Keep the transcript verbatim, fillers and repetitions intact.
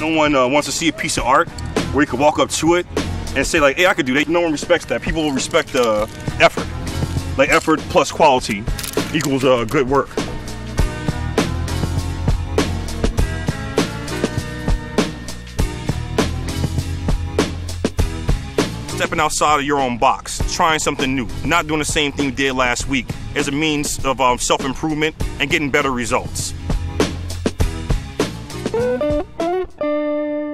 No one uh, wants to see a piece of art where you can walk up to it and say like, hey, I could do that. No one respects that. People will respect the uh, effort. Like effort plus quality equals uh, good work. Stepping outside of your own box, trying something new, not doing the same thing you did last week as a means of um, self-improvement and getting better results.